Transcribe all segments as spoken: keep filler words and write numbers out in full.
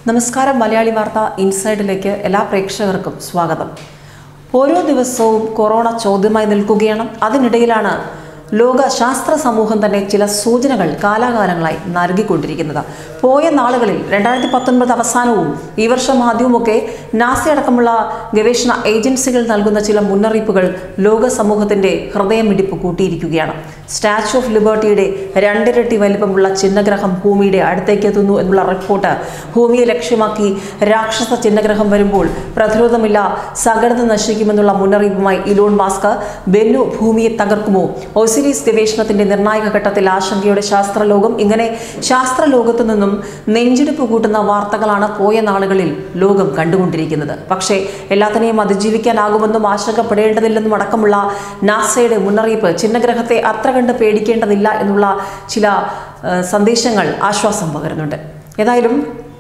നമസ്കാരം മലയാളി വാർത്ത ഇൻസൈഡിലേക്ക് എല്ലാ പ്രേക്ഷകർക്കും സ്വാഗതം. ഓരോ ദിവസവും കൊറോണ ചോദ്യമായി നിൽക്കുകയാണ്. അതിനിടയിലാണ് ലോക ശാസ്ത്ര സമൂഹം തന്നെ ചില സൂചനകൾ കാലാകാലങ്ങളായി നൽകിക്കൊണ്ടിരിക്കുന്നത്. പോയ നാളുകളിൽ രണ്ടായിരത്തി പത്തൊൻപത് അവസാനവും ഈ വർഷം ആദ്യവുമൊക്കെ നാസ അടക്കമുള്ള ഗവേഷണ ഏജൻസികൾ നൽകുന്ന ചില മുന്നറിയിപ്പുകൾ ലോക സമൂഹത്തിന്റെ ഹൃദയമിടിപ്പ് കൂട്ടിയിരിക്കുകയാണ്. സ്റ്റാച്യു ഓഫ് ലിബർട്ടിയുടെ രണ്ടിരട്ടി വലിപ്പമുള്ള ചിഹ്നഗ്രഹം ഭൂമിയുടെ അടുത്തേക്ക് എത്തുന്നു എന്നുള്ള റിപ്പോർട്ട്, ഭൂമിയെ ലക്ഷ്യമാക്കി രാക്ഷസ ചിഹ്നഗ്രഹം വരുമ്പോൾ പ്രതിരോധമില്ല, സകലത നശിക്കുമെന്നുള്ള മുന്നറിയിപ്പുമായി ഇലോൺ മാസ്ക് ബെന്നു ഭൂമിയെ തകർക്കുമോ? ഒസിരീസ് ഗവേഷണത്തിന്റെ നിർണായക ഘട്ടത്തിൽ ആശങ്കയുടെ ശാസ്ത്രലോകം. ഇങ്ങനെ ശാസ്ത്രലോകത്തു നിന്നും നെഞ്ചിടിപ്പ് കൂട്ടുന്ന വാർത്തകളാണ് പോയ നാളുകളിൽ ലോകം കണ്ടുകൊണ്ടിരിക്കുന്നത്. പക്ഷേ എല്ലാത്തിനെയും അതിജീവിക്കാനാകുമെന്നും ആശങ്കപ്പെടേണ്ടതില്ലെന്നും അടക്കമുള്ള നാസയുടെ മുന്നറിയിപ്പ് ചിഹ്നഗ്രഹത്തെ അത്ര കണ്ട് പേടിക്കേണ്ടതില്ല എന്നുള്ള ചില സന്ദേശങ്ങൾ ആശ്വാസം പകരുന്നുണ്ട്. ഏതായാലും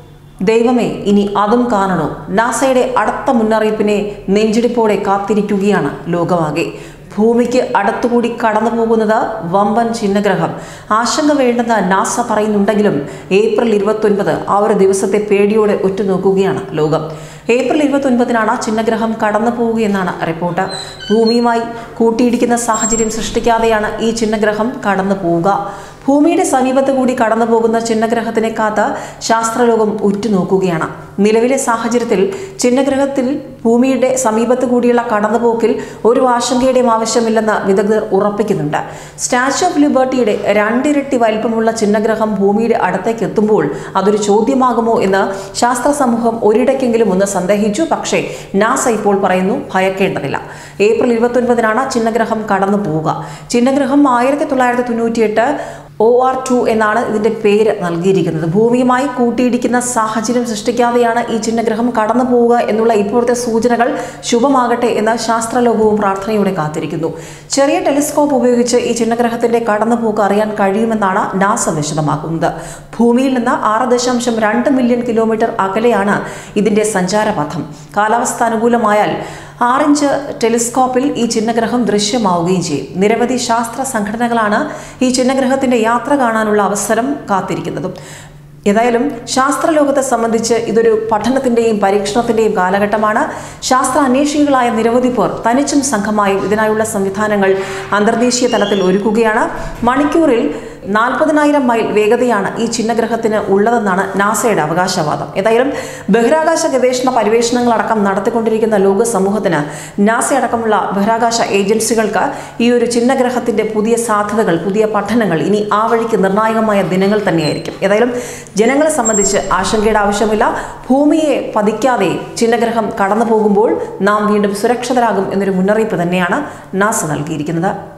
ദൈവമേ, ഇനി അതും കാണണോ? നാസയുടെ അടുത്ത മുന്നറിയിപ്പിനെ നെഞ്ചിടിപ്പോടെ കാത്തിരിക്കുകയാണ് ലോകമാകെ. ഭൂമിക്ക് അടുത്തുകൂടി കടന്നു പോകുന്നത് വമ്പൻ ചിഹ്നഗ്രഹം. ആശങ്ക വേണ്ടെന്ന് നാസ പറയുന്നുണ്ടെങ്കിലും ഏപ്രിൽ ഇരുപത്തൊൻപത് ആ ഒരു ദിവസത്തെ പേടിയോടെ ഉറ്റുനോക്കുകയാണ് ലോകം. ഏപ്രിൽ ഇരുപത്തൊൻപതിനാണ് ചിഹ്നഗ്രഹം കടന്നു പോവുകയെന്നാണ് റിപ്പോർട്ട്. ഭൂമിയുമായി കൂട്ടിയിടിക്കുന്ന സാഹചര്യം സൃഷ്ടിക്കാതെയാണ് ഈ ചിഹ്നഗ്രഹം കടന്നു പോവുക. ഭൂമിയുടെ സമീപത്ത് കൂടി കടന്നു പോകുന്ന ചിഹ്നഗ്രഹത്തിനെ കാത്ത് ശാസ്ത്രലോകം ഉറ്റുനോക്കുകയാണ്. നിലവിലെ സാഹചര്യത്തിൽ ചിഹ്നഗ്രഹത്തിൽ ഭൂമിയുടെ സമീപത്ത് കൂടിയുള്ള കടന്നുപോക്കിൽ ഒരു ആശങ്കയുടെയും ആവശ്യമില്ലെന്ന് വിദഗ്ധർ ഉറപ്പിക്കുന്നുണ്ട്. സ്റ്റാച്യു ഓഫ് ലിബർട്ടിയുടെ രണ്ടിരട്ടി വലിപ്പമുള്ള ചിഹ്നഗ്രഹം ഭൂമിയുടെ അടുത്തേക്ക് എത്തുമ്പോൾ അതൊരു ചോദ്യമാകുമോ എന്ന് ശാസ്ത്ര സമൂഹം ഒരിടയ്ക്കെങ്കിലും ഒന്ന് സന്ദേഹിച്ചു. പക്ഷേ നാസ ഇപ്പോൾ പറയുന്നു, ഭയക്കേണ്ടതില്ല. ഏപ്രിൽ ഇരുപത്തൊൻപതിനാണ് ചിഹ്നഗ്രഹം കടന്നു പോവുക. ചിഹ്നഗ്രഹം ആയിരത്തി തൊള്ളായിരത്തി തൊണ്ണൂറ്റി എട്ട് ഒ ആർ ടു എന്നാണ് ഇതിന്റെ പേര് നൽകിയിരിക്കുന്നത്. ഭൂമിയുമായി കൂട്ടിയിടിക്കുന്ന സാഹചര്യം സൃഷ്ടിക്കാതെയാണ് ഈ ചിഹ്നഗ്രഹം കടന്നു പോവുക എന്നുള്ള ഇപ്പോഴത്തെ സൂചനകൾ ശുഭമാകട്ടെ എന്ന് ശാസ്ത്രലോകവും പ്രാർത്ഥനയോടെ കാത്തിരിക്കുന്നു. ചെറിയ ടെലിസ്കോപ്പ് ഉപയോഗിച്ച് ഈ ചിഹ്നഗ്രഹത്തിന്റെ കടന്നുപോക്ക് അറിയാൻ കഴിയുമെന്നാണ് നാസ വിശദമാക്കുന്നത്. ഭൂമിയിൽ നിന്ന് ആറ് ദശാംശം രണ്ട് മില്യൺ കിലോമീറ്റർ അകലെയാണ് ഇതിന്റെ സഞ്ചാരപഥം. കാലാവസ്ഥ അനുകൂലമായാൽ ആറിഞ്ച് ടെലിസ്കോപ്പിൽ ഈ ചിഹ്നഗ്രഹം ദൃശ്യമാവുകയും ചെയ്യും. നിരവധി ശാസ്ത്ര സംഘടനകളാണ് ഈ ചിഹ്നഗ്രഹത്തിന്റെ യാത്ര കാണാനുള്ള അവസരം കാത്തിരിക്കുന്നതും. ഏതായാലും ശാസ്ത്രലോകത്തെ സംബന്ധിച്ച് ഇതൊരു പഠനത്തിന്റെയും പരീക്ഷണത്തിന്റെയും കാലഘട്ടമാണ്. ശാസ്ത്ര അന്വേഷികളായ നിരവധി പേർ തനിച്ചും സംഘമായും ഇതിനായുള്ള സംവിധാനങ്ങൾ അന്തർദേശീയ തലത്തിൽ ഒരുക്കുകയാണ്. മണിക്കൂറിൽ നാൽപ്പതിനായിരം മൈൽ വേഗതയാണ് ഈ ചിഹ്നഗ്രഹത്തിന് ഉള്ളതെന്നാണ് നാസയുടെ അവകാശവാദം. ഏതായാലും ബഹിരാകാശ ഗവേഷണ പര്യവേഷണങ്ങളടക്കം നടത്തിക്കൊണ്ടിരിക്കുന്ന ലോക സമൂഹത്തിന് നാസ അടക്കമുള്ള ബഹിരാകാശ ഏജൻസികൾക്ക് ഈ ഒരു ചിഹ്നഗ്രഹത്തിന്റെ പുതിയ സാധ്യതകൾ, പുതിയ പഠനങ്ങൾ ഇനി ആ വഴിക്ക് നിർണായകമായ ദിനങ്ങൾ തന്നെയായിരിക്കും. ഏതായാലും ജനങ്ങളെ സംബന്ധിച്ച് ആശങ്കയുടെ ആവശ്യമില്ല. ഭൂമിയെ പതിക്കാതെ ചിഹ്നഗ്രഹം കടന്നു പോകുമ്പോൾ നാം വീണ്ടും സുരക്ഷിതരാകും എന്നൊരു മുന്നറിയിപ്പ് തന്നെയാണ് നാസ നൽകിയിരിക്കുന്നത്.